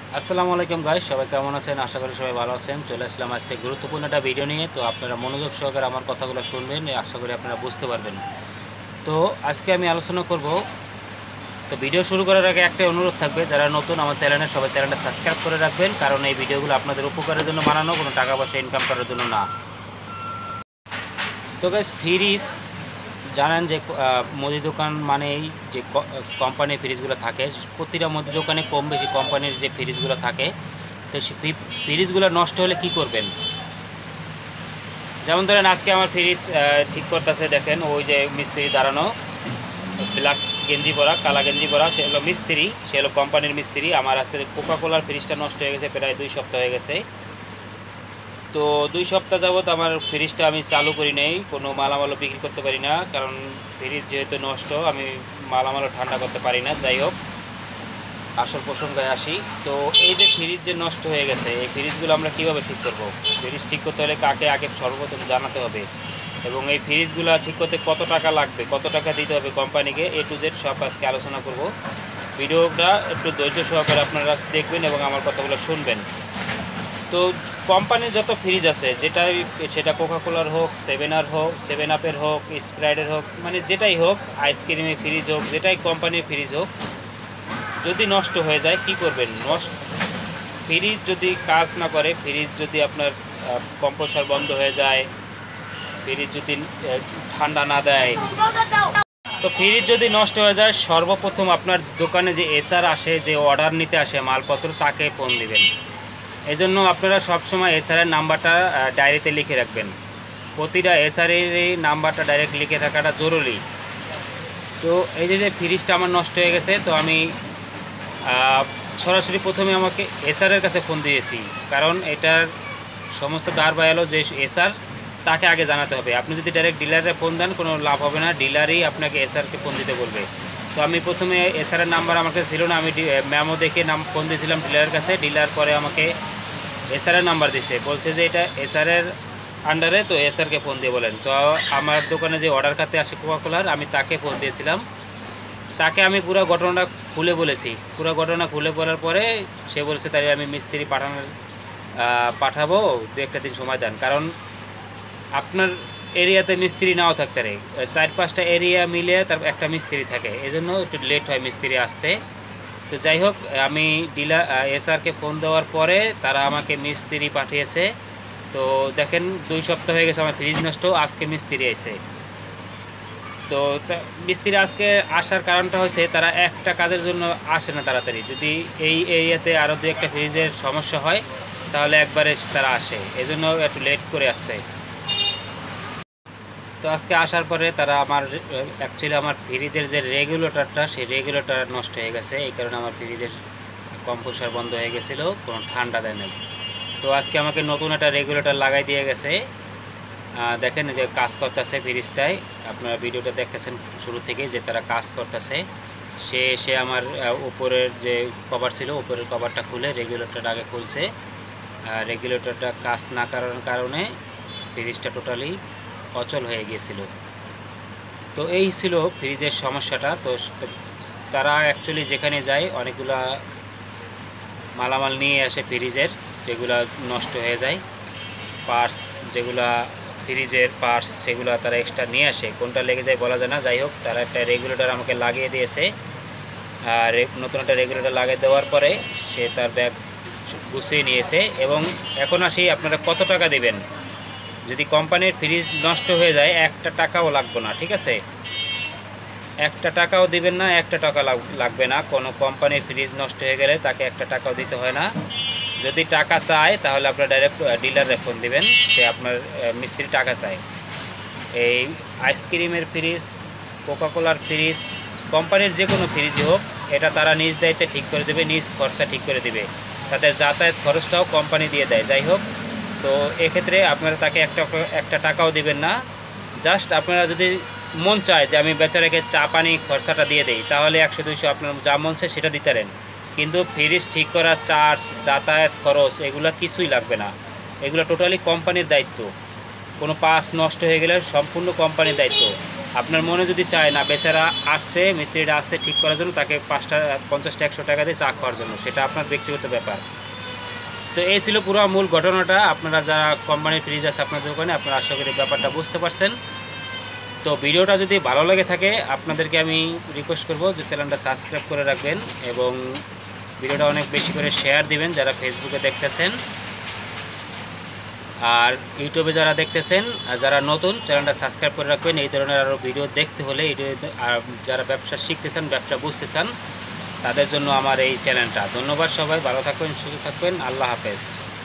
আসসালামু আলাইকুম গাইস, সবাই কেমন আছেন? আশা করি সবাই ভালো আছেন। চলে আসলাম আজকে গুরুত্বপূর্ণ একটা ভিডিও নিয়ে। তো আপনারা মনোযোগ সহকারে আমার কথাগুলো শুনবেন, আশা করি আপনারা বুঝতে পারবেন। তো আজকে আমি আলোচনা করব। তো ভিডিও শুরু করার আগে একটা অনুরোধ থাকবে, যারা নতুন আমার চ্যানেলে, সবাই চ্যানেলটা সাবস্ক্রাইব করে রাখবেন, কারণ এই ভিডিওগুলো আপনাদের উপকারের জন্য বানানো, কোনো টাকা পয়সা ইনকাম করার জন্য না। তো গাইস, ফ্রিজ জানেন যে মুদি দোকান মানেই যে কোম্পানির ফ্রিজগুলো থাকে, প্রতিটা মুদি দোকানে কম বেশি কোম্পানির যে ফ্রিজগুলো থাকে। তো সেই ফ্রিজগুলো নষ্ট হলে কি করবেন? যেমন ধরেন আজকে আমার ফ্রিজ ঠিক করতেছে, দেখেন ওই যে মিস্ত্রি দাঁড়ানো, ব্ল্যাক গেঞ্জি পরা, কালা গেঞ্জি পরা, সে হলো মিস্ত্রি, সে হলো কোম্পানির মিস্ত্রি। আমার আজকে কোকাকোলার ফ্রিজটা নষ্ট হয়ে গেছে, প্রায় 2 সপ্তাহ হয়ে গেছে। তো 2 সপ্তাহ যাবত আমার ফ্রিজটা আমি চালু করি নেই, কোনো মালামালও বিক্রি করতে পারি না, কারণ ফ্রিজ যেহেতু নষ্ট, আমি মালামালও ঠান্ডা করতে পারি না। যাই হোক, আসল প্রসঙ্গে আসি। তো এই যে ফ্রিজ যে নষ্ট হয়ে গেছে, এই ফ্রিজগুলো আমরা কীভাবে ঠিক করব? ফ্রিজ ঠিক করতে হলে কাকে আগে সর্বপ্রথম জানাতে হবে, এবং এই ফ্রিজগুলো ঠিক করতে কত টাকা লাগবে, কত টাকা দিতে হবে কোম্পানিকে, A to Z সব আজকে আলোচনা করব। ভিডিওটা একটু ধৈর্য সহকারে আপনারা দেখবেন এবং আমার কথাগুলো শুনবেন। তো কোম্পানির যত ফ্রিজ আছে, সেটা কোকাকোলার হোক, 7 হোক, 7 আপের হোক, স্প্রাইটের হোক, মানে যেটাই হোক, আইসক্রিমের ফ্রিজ হোক, যেটাই কোম্পানির ফ্রিজ হোক, যদি নষ্ট হয়ে যায় কি করবেন? ফ্রিজ যদি কাজ না করে, ফ্রিজ যদি আপনার কম্প্রেসর বন্ধ হয়ে যায়, ফ্রিজ যদি ঠান্ডা না দেয়, তো ফ্রিজ যদি নষ্ট হয়ে যায়, সর্বপ্রথম আপনার দোকানে যে এসআর আসে, যে অর্ডার নিতে আসে মালপত্র, তাকে ফোন দিবেন। এই জন্য আপনারা সবসময় এসআরের নাম্বারটা ডায়েরিতে লিখে রাখবেন। প্রতিটা এসআরের এই নাম্বারটা ডাইরেক্ট লিখে থাকাটা জরুরি। তো এই যে ফ্রিজটা আমার নষ্ট হয়ে গেছে, তো আমি সরাসরি প্রথমে আমাকে এসআরের কাছে ফোন দিয়েছি, কারণ এটার সমস্ত দাঁড় এলো যে এসআর, তাকে আগে জানাতে হবে। আপনি যদি ডাইরেক্ট ডিলারে ফোন দেন, কোনো লাভ হবে না, ডিলারই আপনাকে এসআরকে ফোন দিতে বলবে। তো আমি প্রথমে এসআরের নাম্বার আমার কাছে ছিল না, আমি মেমো দেখে ফোন দিয়েছিলাম ডিলারের কাছে। ডিলার পরে আমাকে এসআরের নাম্বার দিছে, বলছে যে এটা এসআরের আন্ডারে, তো এসআরকে ফোন দিয়ে বলেন। তো আমার দোকানে যে অর্ডার করতে আসে কোকাকোলার, আমি তাকে ফোন দিয়েছিলাম। তাকে আমি পুরো ঘটনাটা খুলে বলেছি। পুরো ঘটনা খুলে বলার পরে সে বলছে তাই আমি মিস্ত্রি পাঠাবো, 2-1 দিন সময় দেন, কারণ আপনার এরিয়াতে মিস্ত্রি নাও থাকতে পারে, 4-5টা এরিয়া মিলে তার একটা মিস্ত্রি থাকে, এজন্য একটু লেট হয় মিস্ত্রি আসতে। তো যাই হোক, আমি এসআরকে ফোন দেওয়ার পরে তারা আমাকে মিস্ত্রি পাঠিয়েছে। তো দেখেন 2 সপ্তাহ হয়ে গেছে আমার ফ্রিজ নষ্ট, আজকে মিস্ত্রি এসে। তো মিস্ত্রি আজকে আসার কারণটা হচ্ছে, তারা একটা কাজের জন্য আসে না তাড়াতাড়ি। যদি এই এরিয়াতে আরও 2-1টা ফ্রিজের সমস্যা হয়, তাহলে একবারে তারা আসে, এজন্য একটু লেট করে আসছে। তো আজকে আসার পরে তারা অ্যাকচুয়ালি আমার ফ্রিজের যে রেগুলেটরটা, সেই রেগুলেটর নষ্ট হয়ে গেছে, এই কারণে আমার ফ্রিজের কম্প্রেসর বন্ধ হয়ে গেছিলো, কোনো ঠান্ডা দেয় নাই। তো আজকে আমাকে নতুন একটা রেগুলেটর লাগাই দিয়ে গেছে। দেখেন যে কাজ করতেছে ফ্রিজটায়, আপনারা ভিডিওটা দেখতেছেন শুরু থেকে যে তারা কাজ করতেছে। সে আমার উপরের যে কভার ছিল, উপরের কভারটা খুলে রেগুলেটরটা আগে খুলছে। রেগুলেটরটা কাজ না করার কারণে ফ্রিজটা টোটালি অচল হয়ে গিয়েছিল। তো এই ছিল ফ্রিজের সমস্যাটা। তো তারা অ্যাকচুয়ালি যেখানে যায়, অনেকগুলা মালামাল নিয়ে আসে ফ্রিজের, যেগুলা নষ্ট হয়ে যায়, পার্টস, যেগুলা ফ্রিজের পার্টস, সেগুলো তারা এক্সট্রা নিয়ে আসে। কোনটা লেগে যায় বলা যায় না। যাই হোক, তারা একটা রেগুলেটর আমাকে লাগিয়ে দিয়েছে। আর নতুন একটা রেগুলেটর লাগিয়ে দেওয়ার পরে সে তার ব্যাগ গুছিয়ে নিয়েছে। এবং এখন আসি, আপনারা কত টাকা দেবেন? যদি কোম্পানির ফ্রিজ নষ্ট হয়ে যায়, 1টা টাকাও লাগবে না, ঠিক আছে? 1টা টাকাও দিবেন না, 1টা টাকা লাগবে না। কোনো কোম্পানির ফ্রিজ নষ্ট হয়ে গেলে তাকে 1টা টাকাও দিতে হয় না। যদি টাকা চায়, তাহলে আপনার ডাইরেক্ট ডিলারে ফোন দিবেন যে আপনার মিস্ত্রি টাকা চায়। এই আইসক্রিমের ফ্রিজ, কোকাকোলার ফ্রিজ, কোম্পানির যে কোনো ফ্রিজই হোক, এটা তারা নিজ দায়িত্বে ঠিক করে দেবে, নিজ খরচা ঠিক করে দেবে, তাদের যাতায়াত খরচটাও কোম্পানি দিয়ে দেয়। যাই হোক, তো এক্ষেত্রে আপনারা তাকে 1টা টাকাও দিবেন না। জাস্ট আপনারা যদি মন চায় যে আমি বেচারাকে চা পানি খরচাটা দিয়ে দেই, তাহলে 100-200 আপনার যা মন চায় সেটা দিতে পারেন। কিন্তু ফ্রিজ ঠিক করার চার্জ, যাতায়াত খরচ, এগুলো কিছুই লাগবে না। এগুলো টোটালি কোম্পানির দায়িত্ব। কোনো পার্টস নষ্ট হয়ে গেলে সম্পূর্ণ কোম্পানির দায়িত্ব। আপনার মনে যদি চায় না বেচারা আসছে, মিস্ত্রিটা আসছে ঠিক করার জন্য, তাকে 50-100 টাকা দিয়ে চা খাওয়ার জন্য, সেটা আপনার ব্যক্তিগত ব্যাপার। তো এই ছিল পুরো মূল ঘটনাটা। আপনারা যারা কোম্পানির ফ্রিজ আছে আপনার দোকানে, আপনারা আশা করি ব্যাপারটা বুঝতে পারছেন। তো ভিডিওটা যদি ভালো লাগে থাকে আপনাদেরকে আমি রিকোয়েস্ট করব যে চ্যানেলটা সাবস্ক্রাইব করে রাখবেন এবং ভিডিওটা অনেক বেশি করে শেয়ার দিবেন যারা ফেসবুকে দেখতেছেন। আর ইউটিউবে যারা দেখতেছেন আর যারা নতুন, চ্যানেলটা সাবস্ক্রাইব করে রাখবেন। এই ধরনের আরও ভিডিও দেখতে হলে যারা ব্যবসা শিখতে চান, ব্যবসা বুঝতে চান, তাদের জন্য আমার এই চ্যানেলটা। ধন্যবাদ, সবাই ভালো থাকবেন, সুস্থ থাকবেন, আল্লাহ হাফেজ।